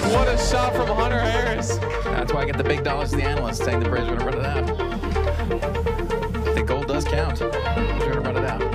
What a shot from Hunter Harris. That's why I get the big dollars to the analysts saying the Braves are going to run it out. The goal does count. They're going to run it out.